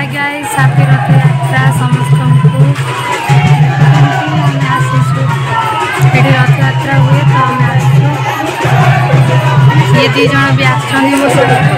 Hi guys happy रथ यात्रा समस्त को ये रथ यात्रा हुए तो हमें आसु ये दी जन भी आछन मो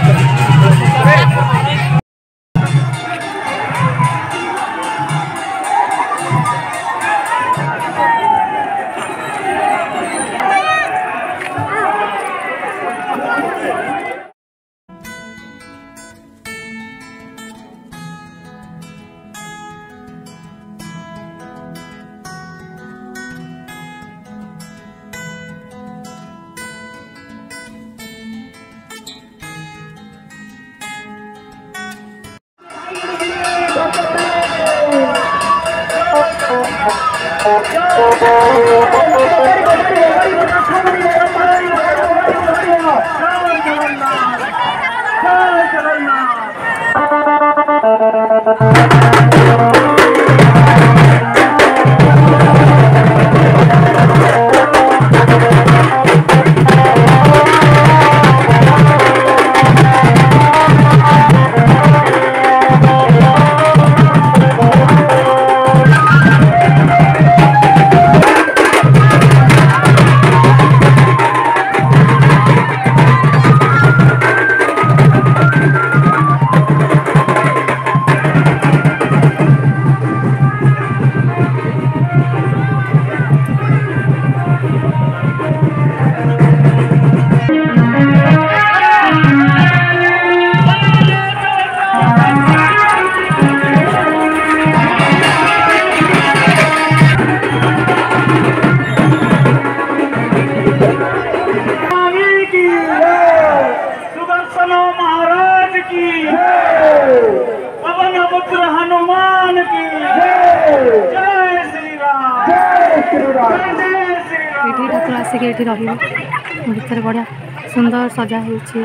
ठाकुर आसिक ये भर बढ़िया सुंदर सजा देखुं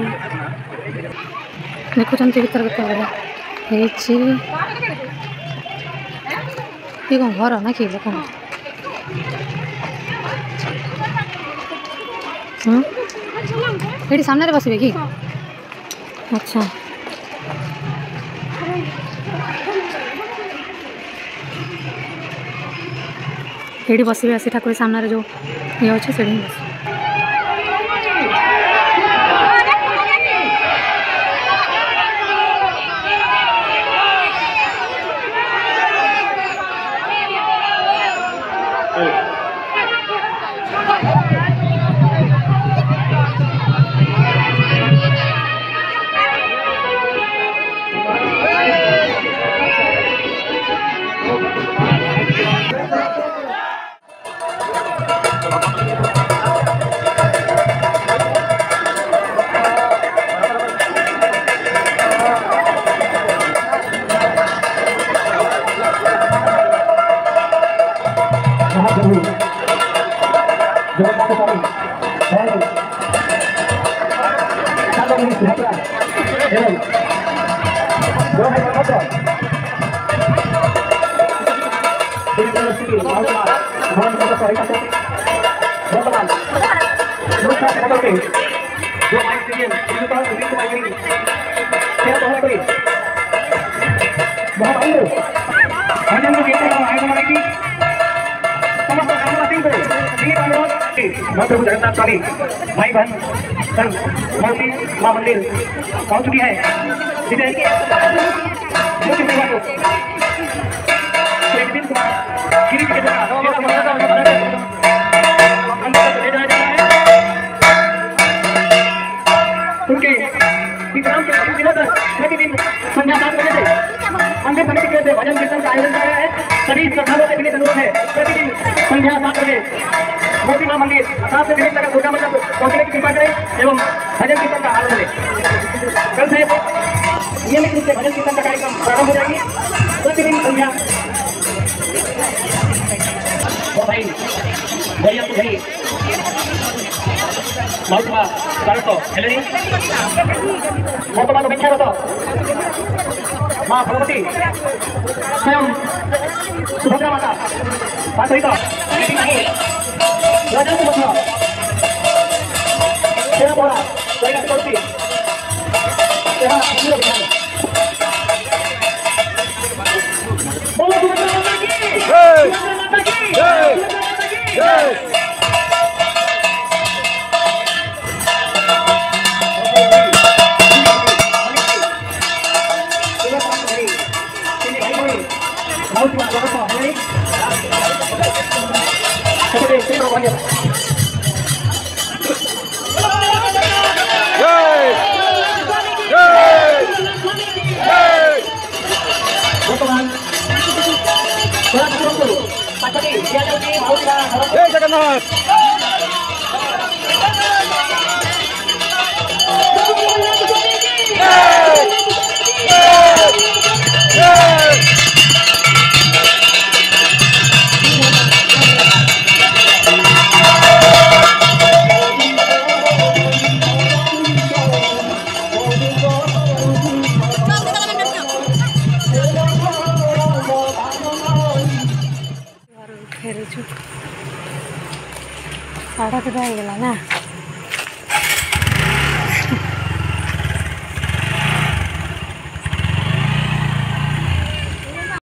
भर बढ़िया ये कौन घर ना कि लोक ये सामने बसबे कि अच्छा ये बसबे आसी ठाकुर सामने जो ये अच्छे से बस प्रभु जगन्नाथ स्वामी भाई बहन संघ मौसी माँ मंदिर पहुंच चुकी है। उनके विश्राम के प्रतिदिन संध्या 7 बजे से अंतिम समिति के भजन कीर्तन का आयोजन किया गया है। सभी श्रद्धालुओं से विनीत अनुरोध है प्रतिदिन संध्या 7 बजे मोती माँ मंदिर 7 से 3 तक दुर्गा मंडप पहुंचने की कृपा करें एवं भजन कीर्तन का आनंद लें। कल से नियमित रूप से भजन कीर्तन का कार्यक्रम प्रारंभ हो जाएगी। प्रतिदिन संध्या भाई महत्मा स्वागत हेले बर्तमान विख्यात माँ भगवती स्वयं सुभद्रा माता सहित राजा को सेवा पड़ा प्रयास करती Berteman. Bola terus. Pacari, dia lagi mau tidak. Jagannathan. साढ़े 3 ହେଇଗଲା ନା।